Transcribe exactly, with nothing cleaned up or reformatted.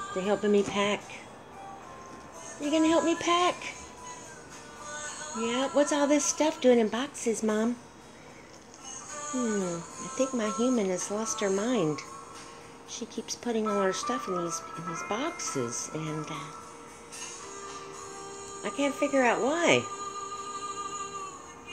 They're helping me pack. You gonna help me pack? Yeah, what's all this stuff doing in boxes, Mom? Hmm, I think my human has lost her mind. She keeps putting all her stuff in these in these boxes, and uh, I can't figure out why.